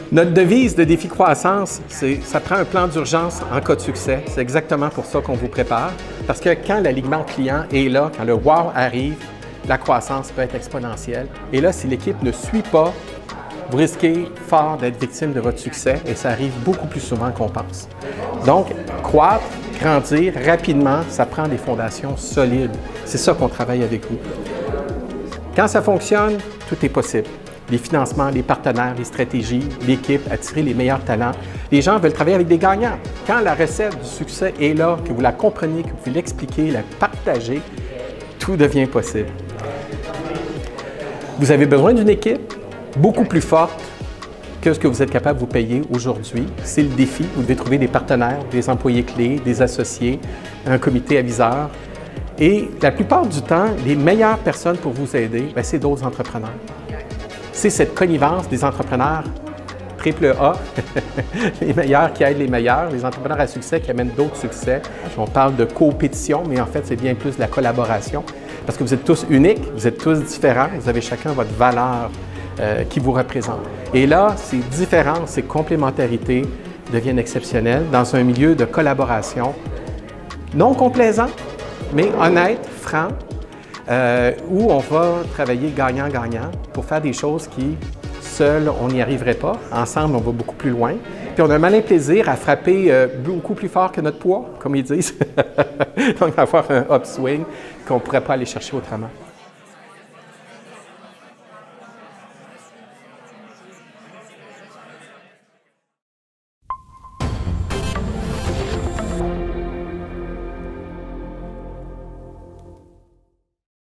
Notre devise de défi croissance, ça prend un plan d'urgence en cas de succès. C'est exactement pour ça qu'on vous prépare. Parce que quand l'alignement client est là, quand le wow arrive, la croissance peut être exponentielle. Et là, si l'équipe ne suit pas, vous risquez fort d'être victime de votre succès et ça arrive beaucoup plus souvent qu'on pense. Donc, croître, grandir rapidement, ça prend des fondations solides. C'est ça qu'on travaille avec vous. Quand ça fonctionne, tout est possible. Les financements, les partenaires, les stratégies, l'équipe, attirer les meilleurs talents. Les gens veulent travailler avec des gagnants. Quand la recette du succès est là, que vous la comprenez, que vous pouvez l'expliquer, la partager, tout devient possible. Vous avez besoin d'une équipe beaucoup plus forte que ce que vous êtes capable de vous payer aujourd'hui. C'est le défi. Vous devez trouver des partenaires, des employés clés, des associés, un comité aviseur. Et la plupart du temps, les meilleures personnes pour vous aider, c'est d'autres entrepreneurs. C'est cette connivence des entrepreneurs triple A, les meilleurs qui aident les meilleurs, les entrepreneurs à succès qui amènent d'autres succès. On parle de compétition, mais en fait, c'est bien plus de la collaboration. Parce que vous êtes tous uniques, vous êtes tous différents, vous avez chacun votre valeur qui vous représente. Et là, ces différences, ces complémentarités deviennent exceptionnelles dans un milieu de collaboration non complaisant, mais honnête, franc, où on va travailler gagnant-gagnant pour faire des choses qui, seuls, on n'y arriverait pas. Ensemble, on va beaucoup plus loin. Puis on a un malin plaisir à frapper beaucoup plus fort que notre poids, comme ils disent. Donc, avoir un upswing qu'on ne pourrait pas aller chercher autrement.